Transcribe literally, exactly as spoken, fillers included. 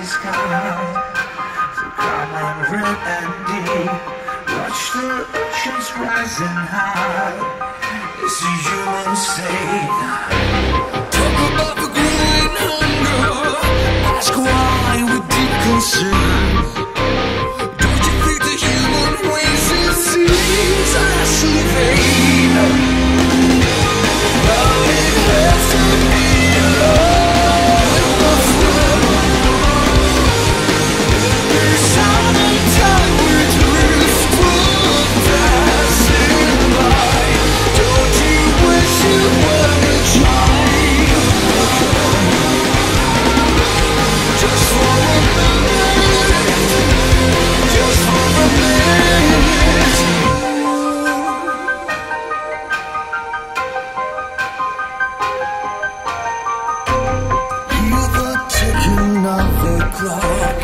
sky, so calm and red and deep. Watch the oceans rising high. It's a human state. Talk about the growing hunger. Ask why with deep concern. Don't you think the human ways it seems actually vain? How it has to be alone, my friend. There's time and time we drift one passing by. Don't you wish you were a child? Just for a minute, just for a minute. Hear the ticking of the clock.